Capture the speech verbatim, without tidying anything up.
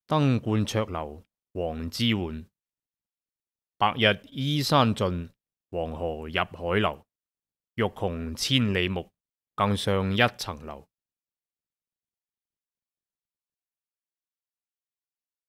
登鸛雀樓，王之渙。白日依山盡，黃河入海流。欲窮千里目，更上一層樓。